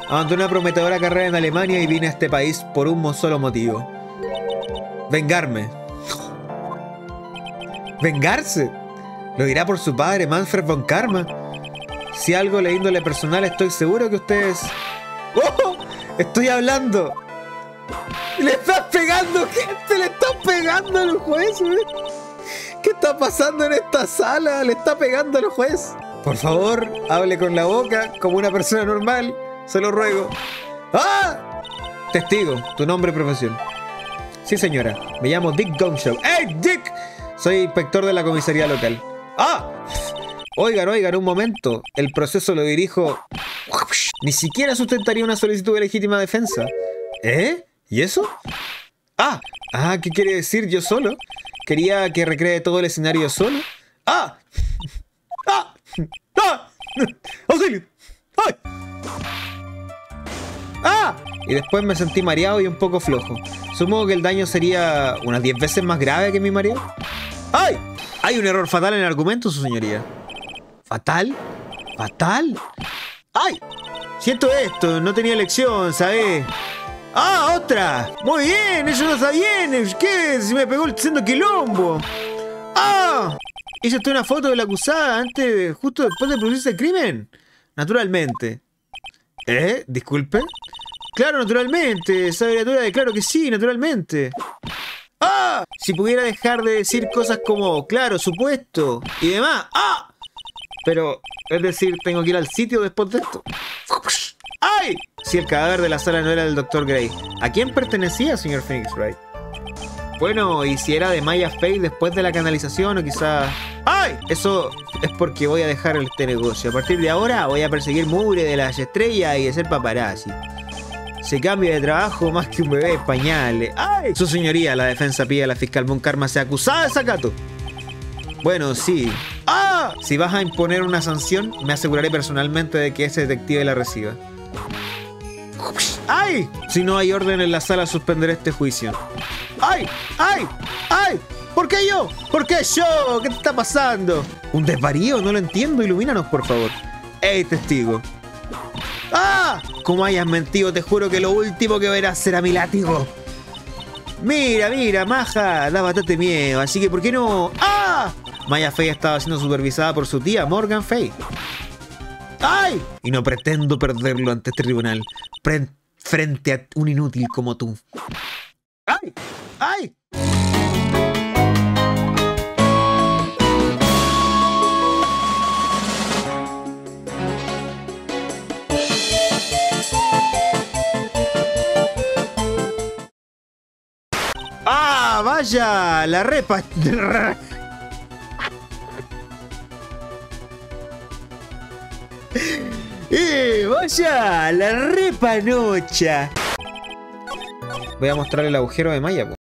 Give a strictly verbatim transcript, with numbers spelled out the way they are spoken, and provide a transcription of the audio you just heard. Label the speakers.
Speaker 1: Abandoné una prometedora carrera en Alemania y vine a este país por un solo motivo. Vengarme. ¿Vengarse? Lo dirá por su padre, Manfred von Karma. Si algo de índole personal, estoy seguro que ustedes... ¡Oh! ¡Estoy hablando! ¡Le estás pegando, gente! ¡Le estás pegando al juez! ¿eh? ¿Qué está pasando en esta sala? ¡Le está pegando al juez! Por favor, hable con la boca como una persona normal. Se lo ruego. ¡Ah! Testigo, tu nombre y profesión. Sí, señora. Me llamo Dick Gumshoe. ¡Hey, Dick! Soy inspector de la comisaría local. ¡Ah! Oigan, oigan, un momento. El proceso lo dirijo... Ni siquiera sustentaría una solicitud de legítima defensa. ¿Eh? ¿Y eso? Ah, ah, ¿qué quiere decir yo solo? ¿Quería que recree todo el escenario solo? ¡Ah! ¡Ah! ¡Ah! ¡Auxilio! ¡Ay! ¡Ah! Y después me sentí mareado y un poco flojo. Supongo que el daño sería unas diez veces más grave que mi mareo. ¡Ay! Hay un error fatal en el argumento, su señoría. ¿Fatal? ¿Fatal? ¡Ay! Siento esto, no tenía elección, ¿sabes? ¡Ah, otra! ¡Muy bien! ¡Eso no está bien! ¿Qué? Se me pegó el sendo quilombo. ¡Ah! ¿Hizo usted una foto de la acusada antes, justo después de producirse el crimen? Naturalmente. ¿Eh? ¿Disculpe? Claro, naturalmente. Esa abreviatura de claro que sí, naturalmente. ¡Ah! Si pudiera dejar de decir cosas como claro, supuesto y demás. ¡Ah! Pero, es decir, tengo que ir al sitio después de esto. ¡Ay! Si el cadáver de la sala no era del doctor Gray, ¿a quién pertenecía, señor Phoenix Wright? Bueno, y si era de Maya Fey después de la canalización o quizás... ¡Ay! Eso es porque voy a dejar este negocio. A partir de ahora voy a perseguir mugre de las estrellas y de ser paparazzi. Se cambia de trabajo más que un bebé de pañales. ¡Ay! Su señoría, la defensa pide a la fiscal Von Karma sea acusada de desacato. Bueno, sí. ¡Ah! Si vas a imponer una sanción, me aseguraré personalmente de que ese detective la reciba. ¡Ay! Si no hay orden en la sala, suspenderé este juicio. ¡Ay! ¡Ay! ¡Ay! ¿Por qué yo? ¿Por qué yo? ¿Qué te está pasando? ¿Un desvarío? No lo entiendo. Ilumínanos, por favor. ¡Ey, testigo! ¡Ah! Como hayas mentido, te juro que lo último que verás será mi látigo. Mira, mira, Maja, da bastante miedo, así que ¿por qué no? ¡Ah! Maya Fey estaba siendo supervisada por su tía, Morgan Fey. ¡Ay! Y no pretendo perderlo ante este tribunal, pre frente a un inútil como tú. ¡Ay! ¡Ay! ¡Ah, vaya! La repa... ¡Eh, vaya! La repanocha. Voy a mostrar el agujero de Maya.